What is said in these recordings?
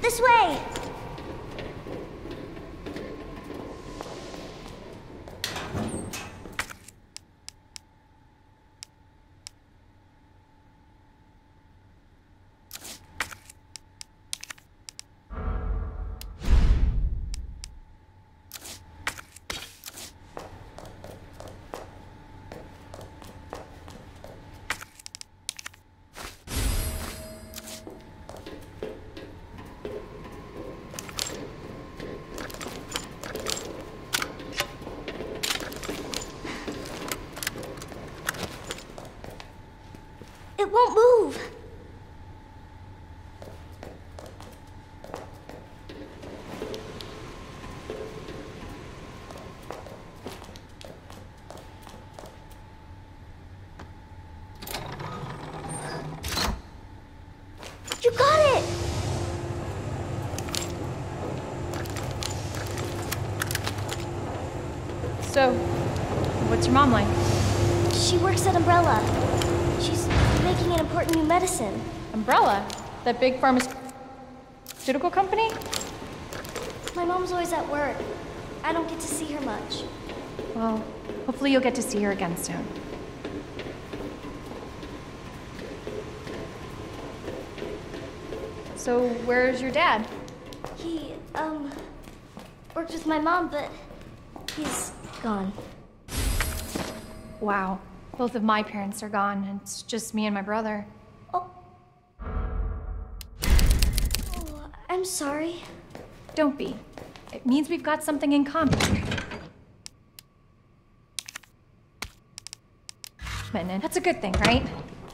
This way! It won't move. You got it! So, what's your mom like? She works at Umbrella. She's making an important new medicine. Umbrella? That big pharmaceutical company? My mom's always at work. I don't get to see her much. Well, hopefully you'll get to see her again soon. So, where's your dad? He, worked with my mom, but he's gone. Wow. Both of my parents are gone, and it's just me and my brother. Oh, I'm sorry. Don't be. It means we've got something in common. And that's a good thing, right?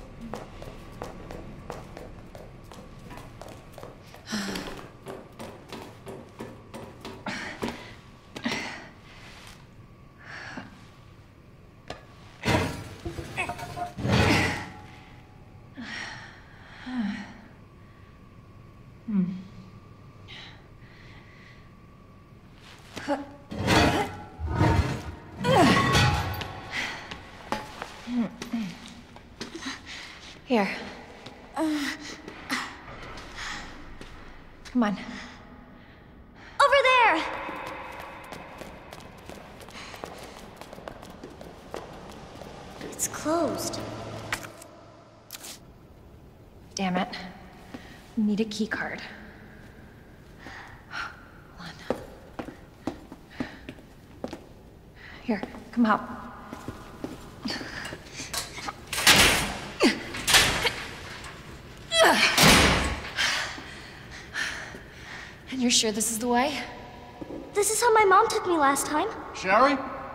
Here. Come on. Over there! It's closed. Damn it. We need a key card. Hold on. Here, come out. And you're sure this is the way? This is how my mom took me last time. Sherry?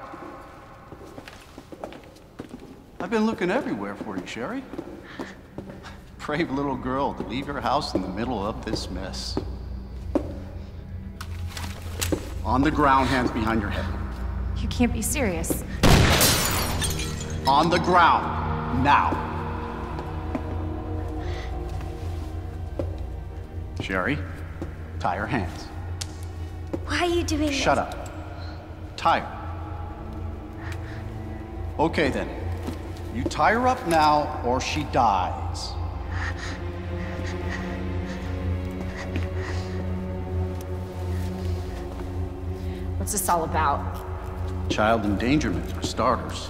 I've been looking everywhere for you, Sherry. Brave little girl to leave your house in the middle of this mess. On the ground, hands behind your head. You can't be serious. On the ground, now. Sherry, tie your hands. Why are you doing this? Shut up. Tie her. Okay then. You tie her up now, or she dies. What's this all about? Child endangerment for starters.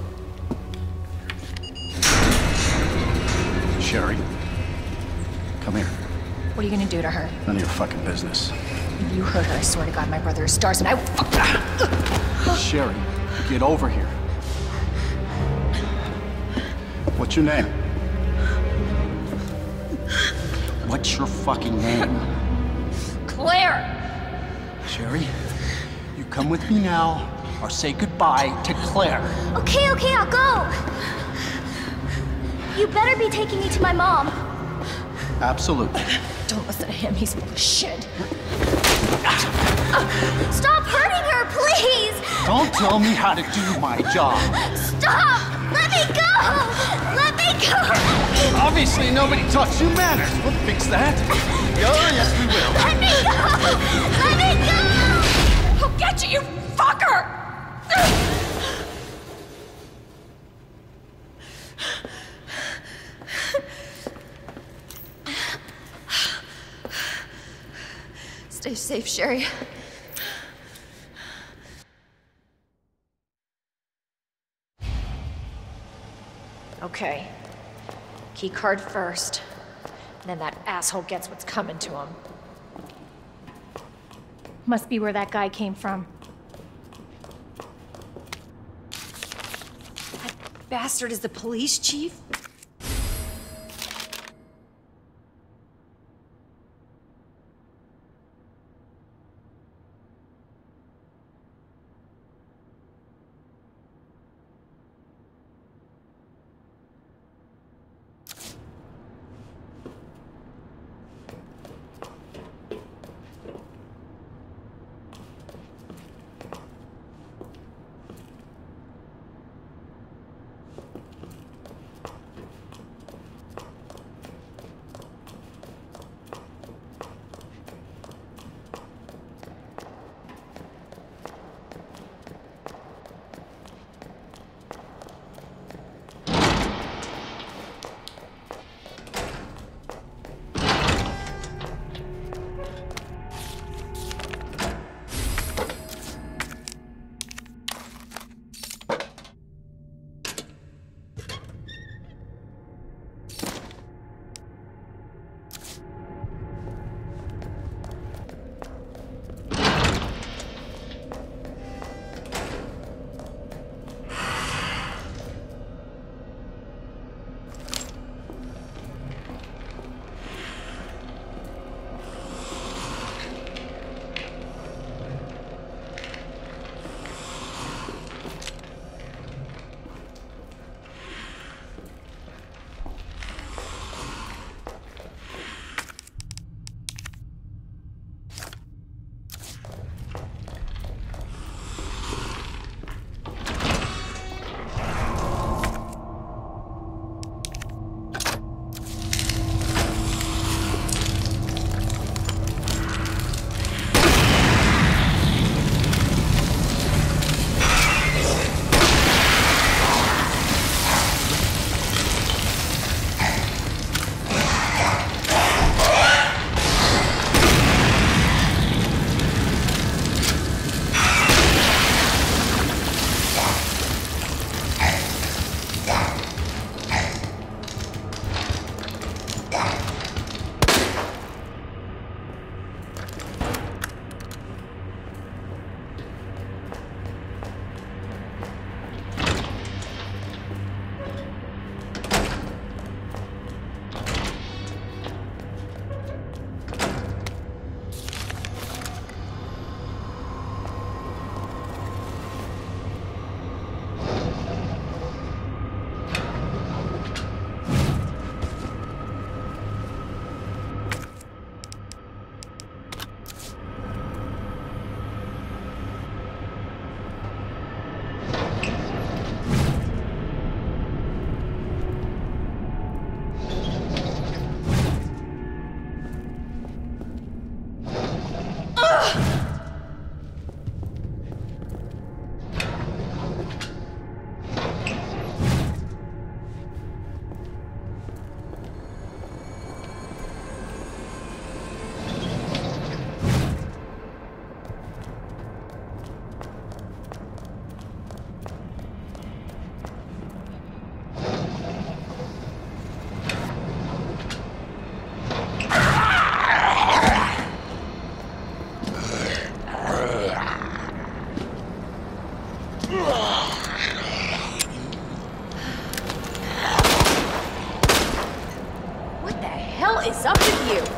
Sherry, come here. What are you gonna do to her? None of your fucking business. If you hurt her, I swear to God, my brother is stars and I will. Sherry, get over here. What's your name? What's your fucking name? Claire! Sherry, you come with me now, or say goodbye to Claire. Okay, I'll go. You better be taking me to my mom. Absolutely. Don't listen to him, he's full of shit. Stop hurting her, please! Don't tell me how to do my job. Stop! Let me go! Let me go! Obviously, nobody taught you manners. We'll fix that. Oh, yes, we will. Let me go! Let me go! I'll get you, you fucker! Stay safe, Sherry. Okay. Key card first. Then that asshole gets what's coming to him. Must be where that guy came from. That bastard is the police chief? is up with you?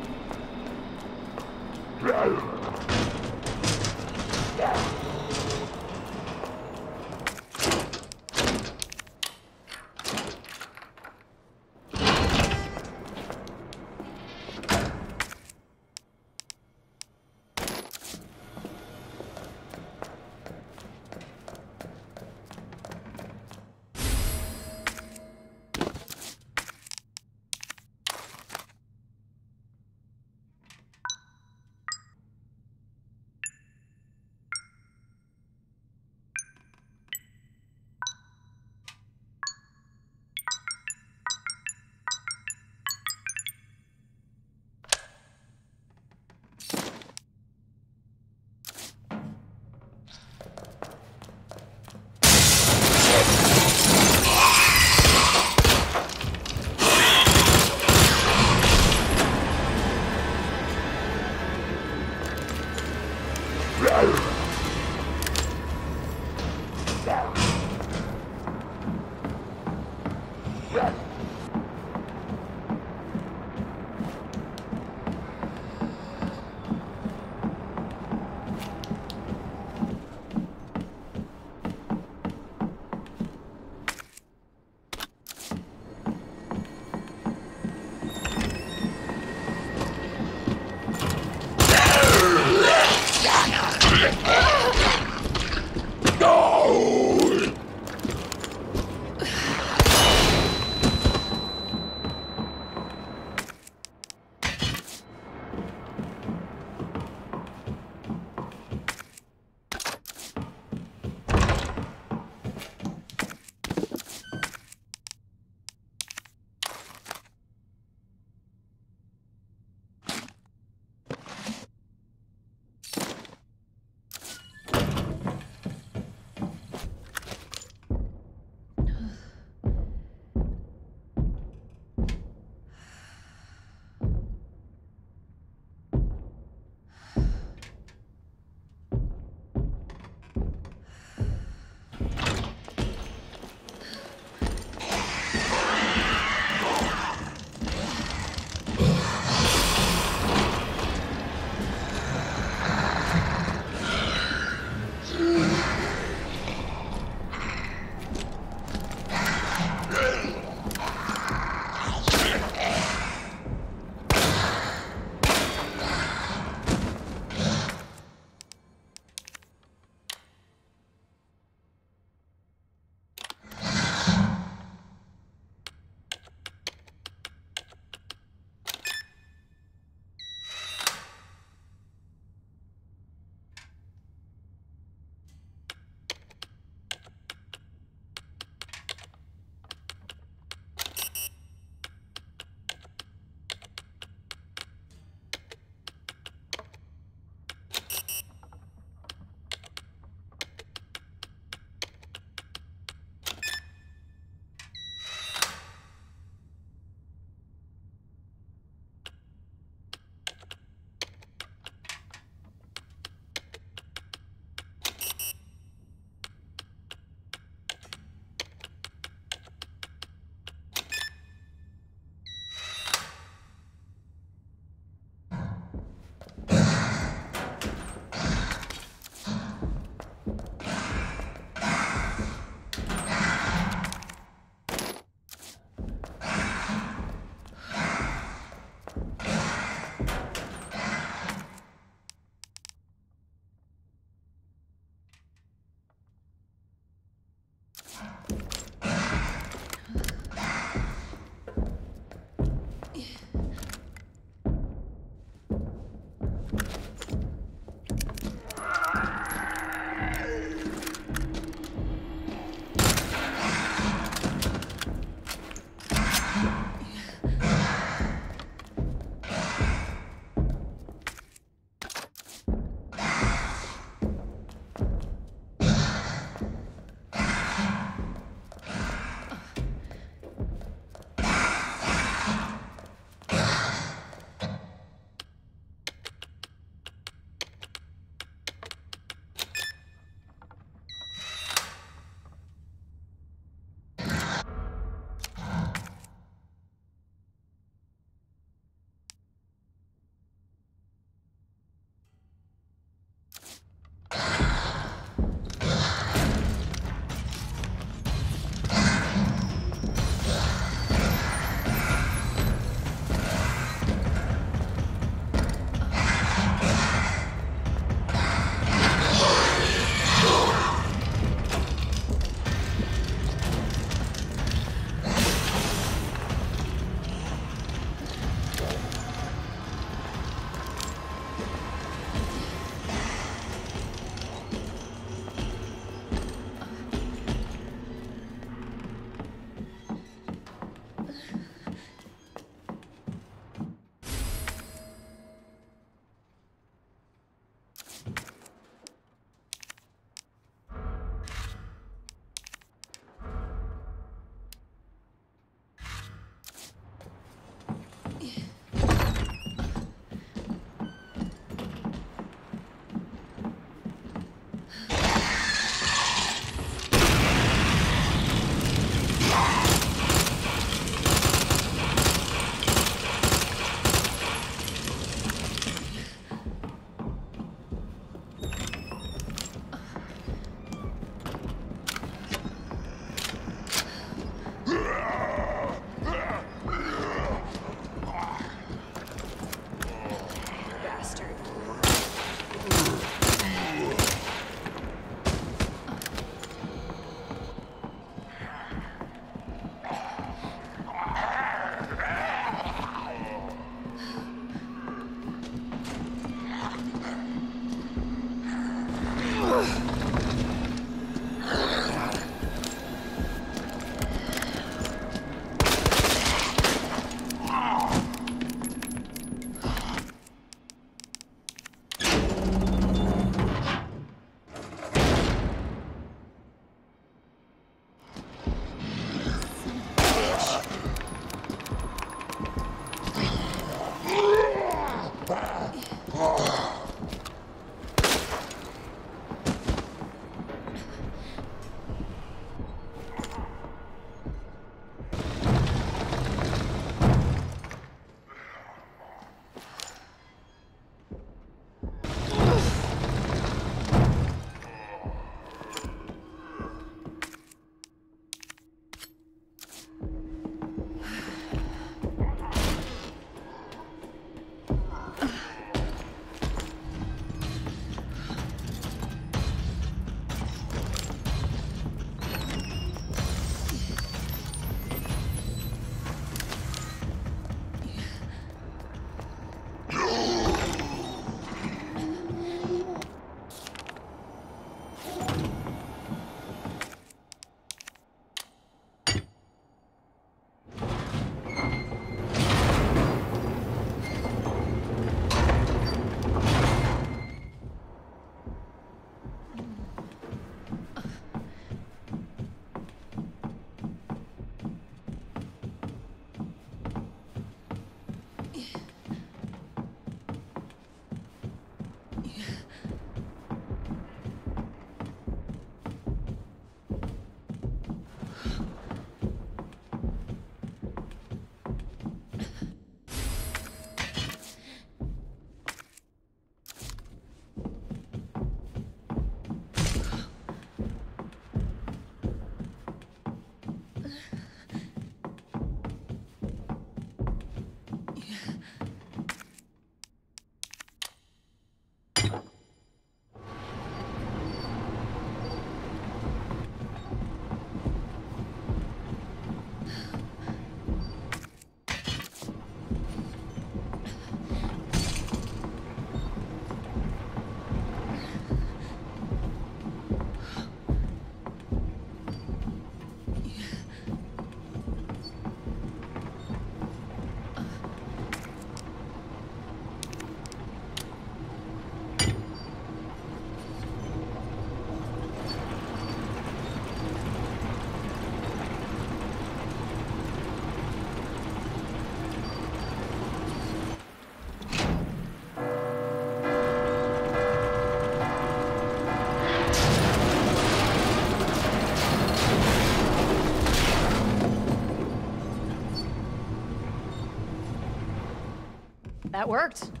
That worked.